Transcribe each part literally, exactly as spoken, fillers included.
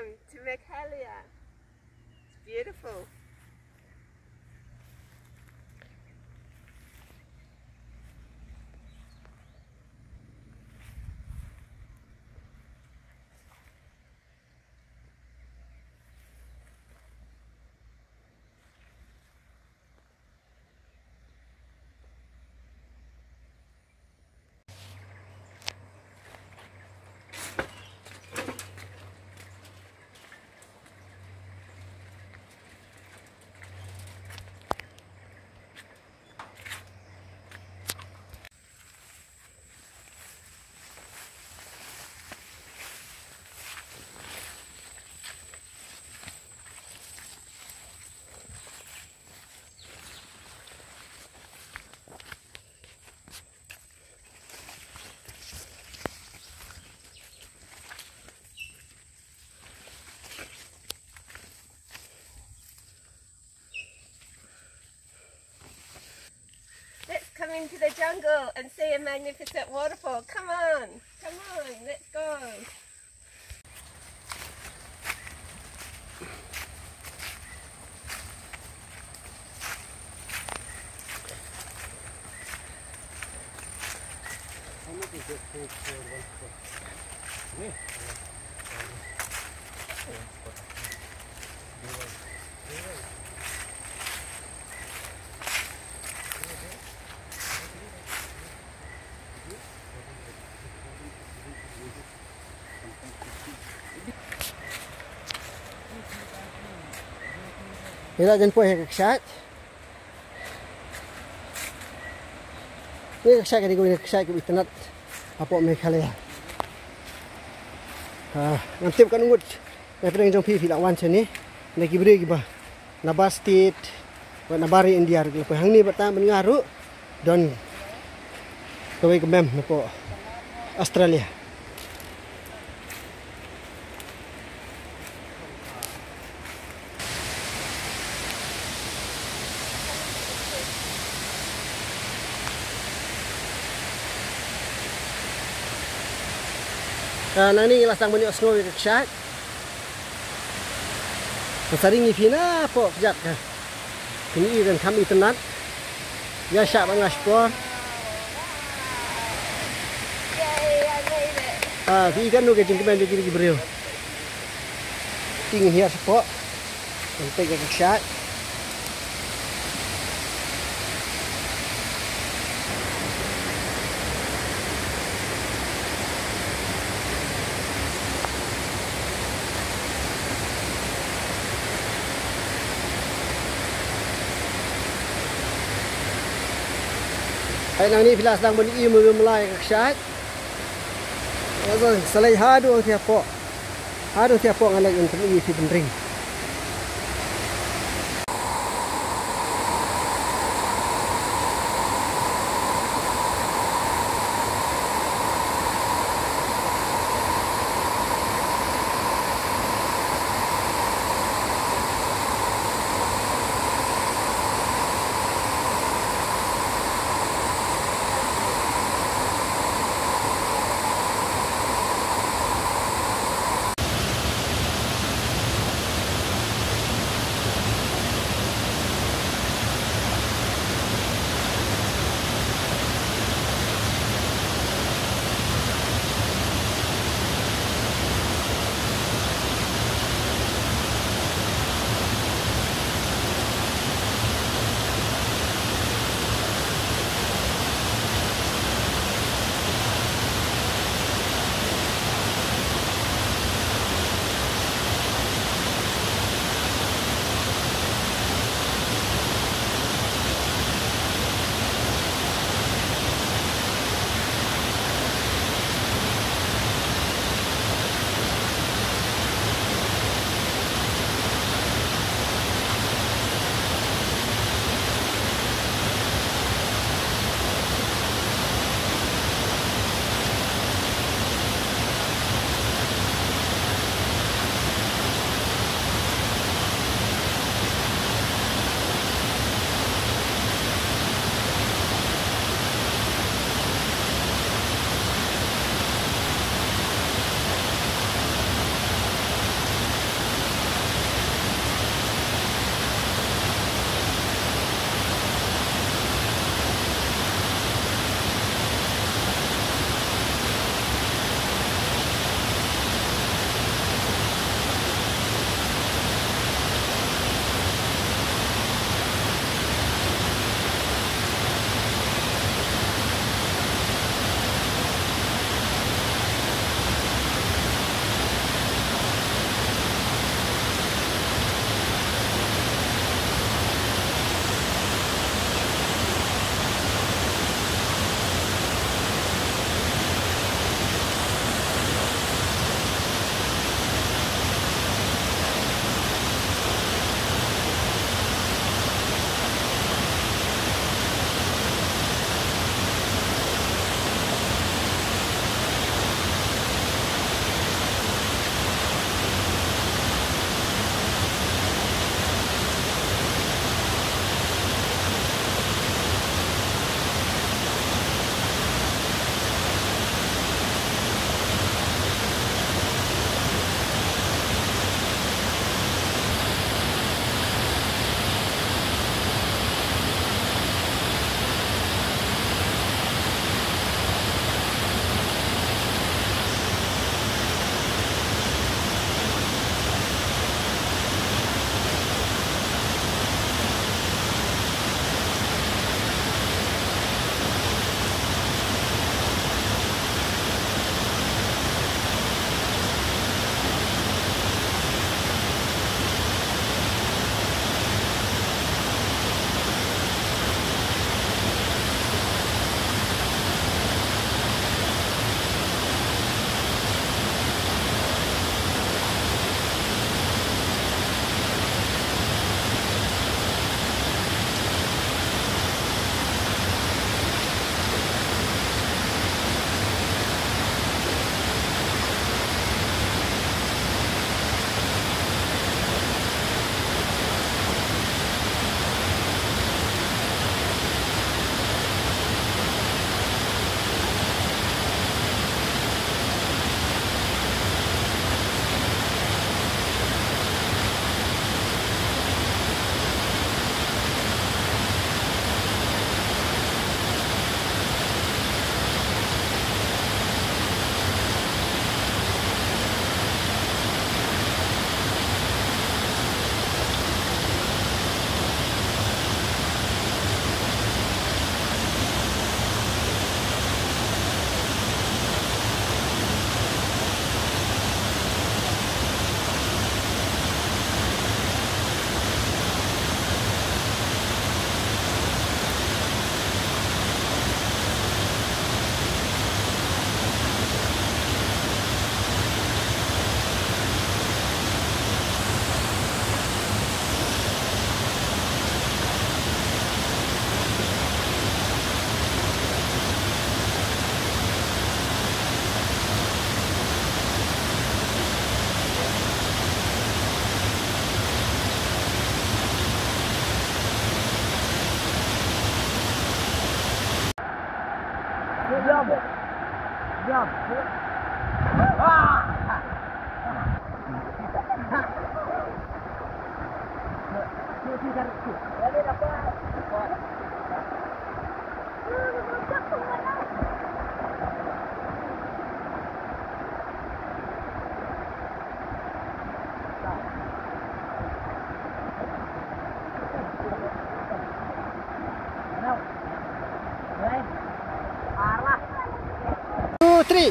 Welcome to Meghalaya. It's beautiful. Come into the jungle and see a magnificent waterfall. Come on, come on, let's go. Ila dyan po ay kaksyat. Ini kaksyat kaya ko kaksyat ko itanat apo Meghalaya. Ah, ngantip kan ungut. May pernah jong pi pi lawan sini. Lagi beri giba. Nabas state, buat nabari India gitu. Hang ni batang mengaruh dan kawai ke mem napo Australia. Nah, ni lasang banyak snow ke syak. Sering ni fina po kejap kan. Ini dan kami tenat. Ya syak bang aspor. Yay, I made it. Ah, di kan nu ke jengkemen di kiri beriu. Ting hias po. Sampai ke syak. Hai nang ni pilas nang bani imu mulai kaksyat. Lalu selai hadu tiap pok. Hadu tiap pok ngalak yang terlalu isi penring. Two, three.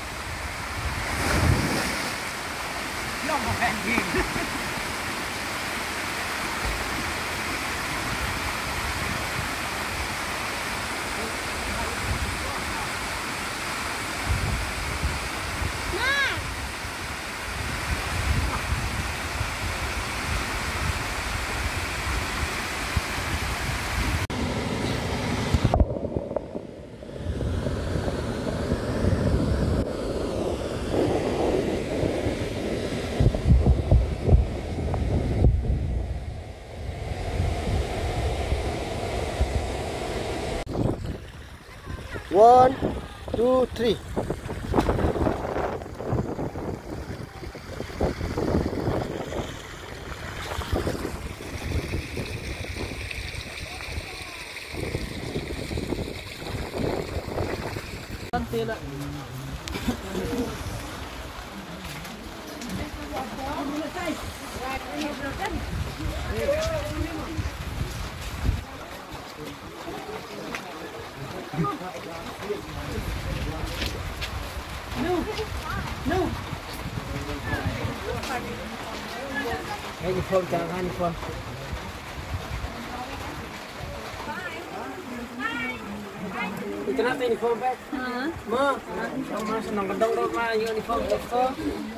One, two, three. Hey, phone jangan hani phone. Kenapa ini phone back? Hah? Ma, ma senang kedong dong ma, ini phone betul.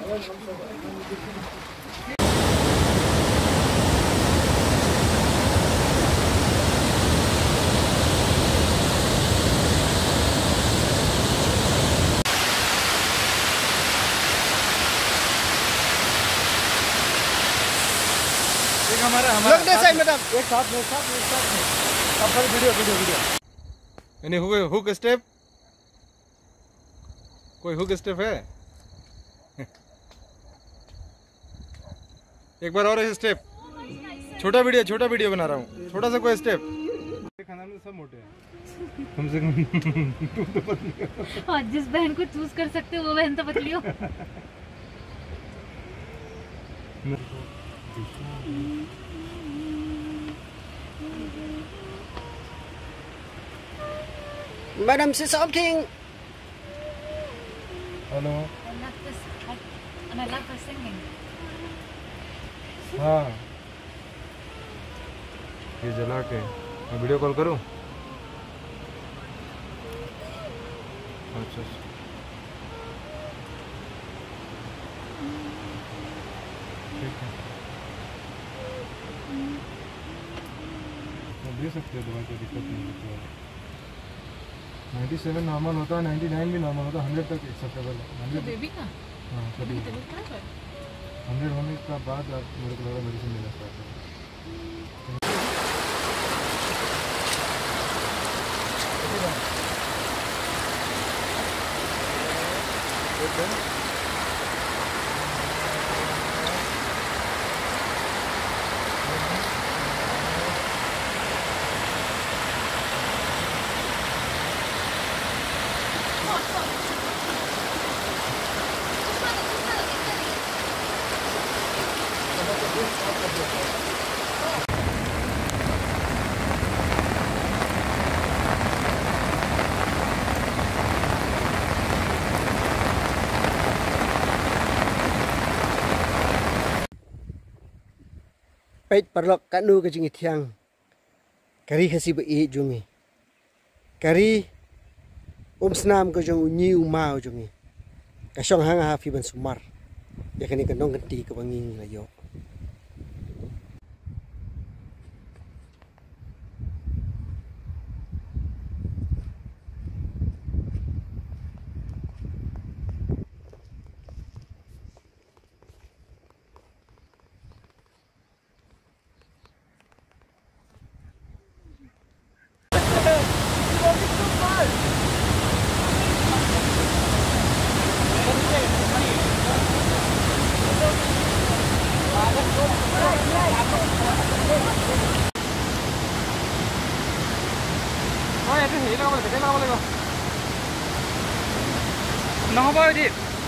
हमारा हमारा Look this side, madam. एक साथ में साथ में साथ में अब पर वीडियो वीडियो वीडियो यानी हुक हुक स्टेप कोई हुक स्टेप है एक बार और स्टेप छोटा वीडियो छोटा वीडियो बना रहा हूँ छोटा सा कोई स्टेप खाना में सब मोटे हैं कम से कम तुम तो पतली हो हाँ जिस बहन को चूज कर सकते हो वो बहन तो पतली हो Madam, say something. Hello I love this and I love her singing. हाँ ये जला के मैं वीडियो कॉल करूँ अच्छा ठीक है दे सकते हो दवा कोई दिक्कत नहीं है नाइन्टी सेवन नॉर्मल होता है नाइन्टी नाइन भी नॉर्मल होता है हंड्रेड तक एक्सेप्टेबल है हंड्रेड बेबी का हाँ कभी हंड्रेड होने का बाद आप मेरे को लगा मेडिसिन लेना स्टार्ट करें Pait parlok kanu ke jingi tiang. Kari khasi be i jungi. Kari um snam ke jong unyi umau jungi. Ka shong hang ha fi ban sumar. Ya kani ka nong ganti ke banging la yo. হেৰি লগাব লাগে তেল লগাব লাগিব নহ'ব এটি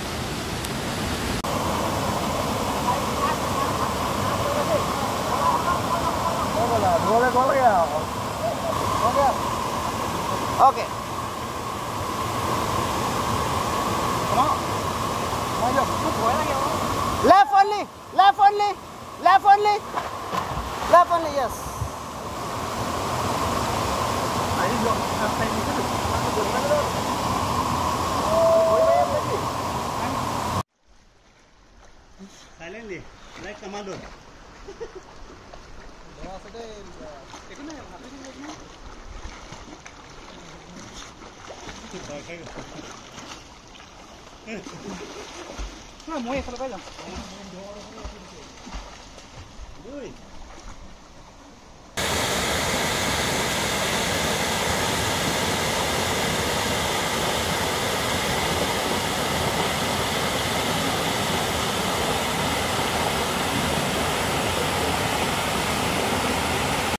Boleh boleh ya. Oke. Oke. Left only, left only, left only, left only, yes. Silently, like commando. Nah, mau ya kalau pegang.